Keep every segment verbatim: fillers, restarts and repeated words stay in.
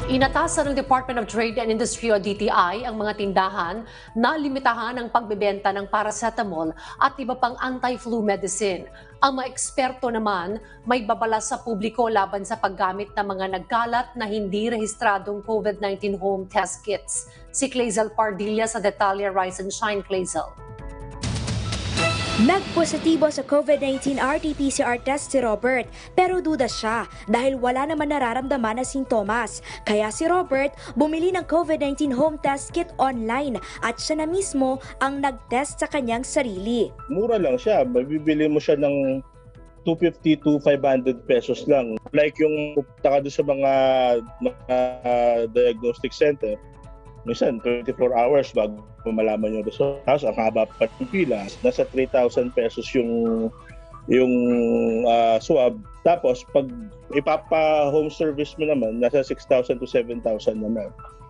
Inatasan ng Department of Trade and Industry o D T I ang mga tindahan na limitahan ang pagbebenta ng paracetamol at iba pang anti-flu medicine. Ang mga eksperto naman may babala sa publiko laban sa paggamit ng mga nagkalat na hindi rehistradong COVID nineteen home test kits. Si Clazel Pardilla sa Detalye, Rise and Shine, Clazel. Nagpositibo sa COVID nineteen R T P C R test si Robert pero duda siya dahil wala naman nararamdaman na sintomas. Kaya si Robert bumili ng COVID nineteen home test kit online at siya na mismo ang nag-test sa kanyang sarili. Mura lang siya, mabibili mo siya ng two fifty to five hundred pesos lang. Like yung pupunta ka doon sa mga, mga diagnostic center, minsan twenty-four hours bago malaman yung result. Tapos ang haba pa ng pila, nasa three thousand pesos yung yung uh, swab. Tapos pag ipapa-home service mo naman, nasa six thousand to seven thousand naman.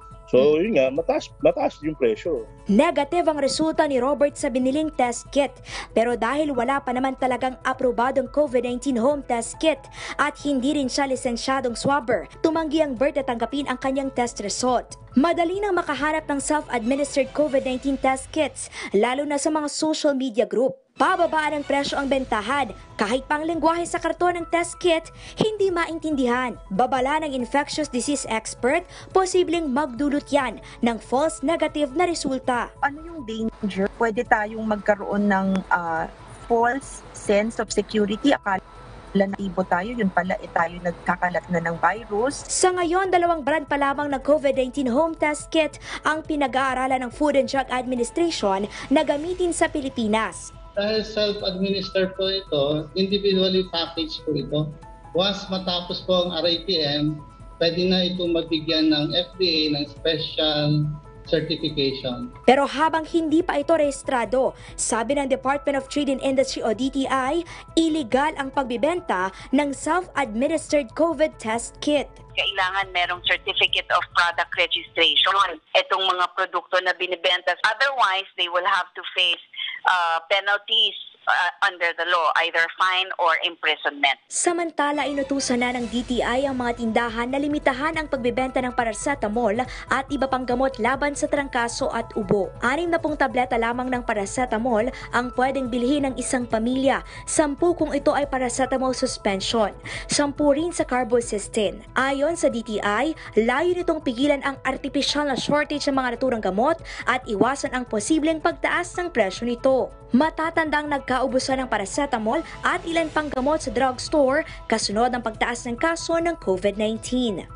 So yun nga, mataas, mataas yung presyo. Negative ang resulta ni Robert sa biniling test kit. Pero dahil wala pa naman talagang aprobadong COVID nineteen home test kit at hindi rin siya lisensyadong swabber, tumanggi ang Bert na tanggapin ang kanyang test result. Madali nang makahanap ng self-administered COVID nineteen test kits, lalo na sa mga social media group. Pababaan ang presyo ang bentahan, kahit pang lengguwahe sa karton ng test kit, hindi maintindihan. Babala ng infectious disease expert, posibleng magdulot yan ng false negative na resulta. Ano yung danger? Pwede tayong magkaroon ng uh, false sense of security. Akala na ibo tayo, yun pala eh, tayo nagkakalat na ng virus. Sa ngayon, dalawang brand pa lamang ng COVID nineteen home test kit ang pinag-aaralan ng Food and Drug Administration na gamitin sa Pilipinas. Dahil self-administered po ito, individually packaged po ito. Once matapos po ang R A T M, pwede na ito mabigyan ng F D A ng special certification. Pero habang hindi pa ito rehistrado, sabi ng Department of Trade and Industry o D T I, illegal ang pagbibenta ng self-administered COVID test kit. Kailangan merong certificate of product registration itong mga produkto na binibenta. Otherwise, they will have to face uh, penalties uh, under the law, either fine or imprisonment. Samantala, inutusan na ng D T I ang mga tindahan na limitahan ang pagbebenta ng paracetamol at iba pang gamot laban sa trangkaso at ubo. Anim na pong tableta lamang ng paracetamol ang pwedeng bilhin ng isang pamilya. Sampu kung ito ay paracetamol suspension. Sampu rin sa carbocysteine. Ayon sa D T I, layo nitong pigilan ang artificial na shortage ng mga naturang gamot at iwasan ang posibleng pagtaas ng presyo nito. Matatandang nagkaubusan ng paracetamol at ilan pang gamot sa drugstore kasunod ng pagtaas ng kaso ng COVID nineteen.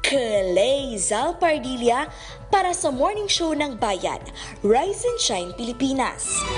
Clazel Pardilla para sa Morning Show ng Bayan, Rise and Shine, Pilipinas.